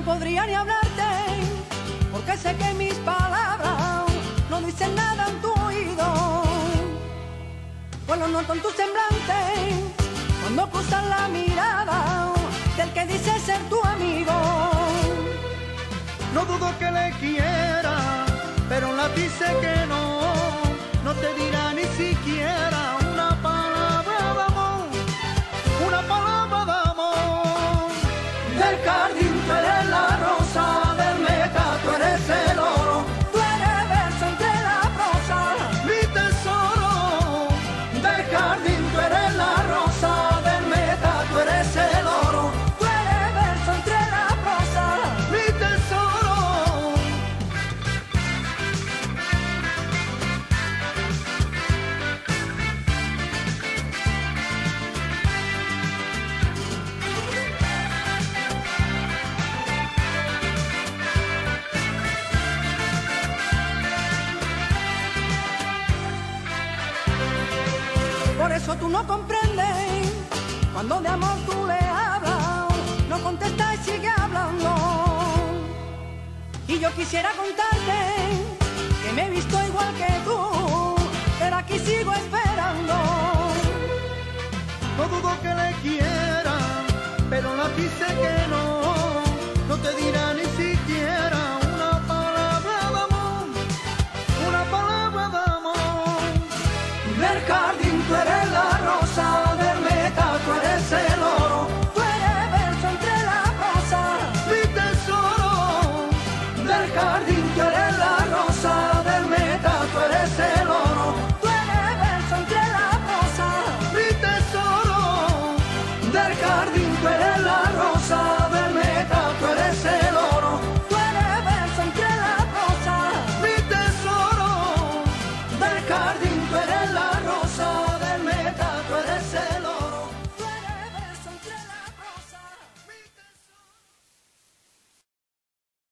podría ni hablarte, porque sé que mis palabras no dicen nada en tu oído. Pues lo noto en tu semblante, cuando cruzas la mirada del que dice ser tu amigo. No dudo que le quiera, pero la dice que no te dirá ni siquiera una palabra de amor, una palabra de amor. Del jardín tú eres la rosa, del meta tú eres el oro, tú eres verso entre la prosa, mi tesoro. del jardín tú eres la rosa, del meta tú eres el oro, tú eres verso entre la prosa, Mi tesoro. Por eso tú no comprendes, cuando de amor tú le hablas, no contesta y sigue hablando. Y yo quisiera contarte que me he visto igual que tú, pero aquí sigo esperando. No dudo que le quiera, pero la dice que no te dirá ni siquiera una palabra de amor, una palabra de amor. Del jardín tú eres la rosa, del meta tú eres el oro, tú eres verso entre la prosa, Mi tesoro. del jardín tú eres la rosa, del meta tú eres el oro, tú eres verso entre la prosa, Mi tesoro. del jardín tú eres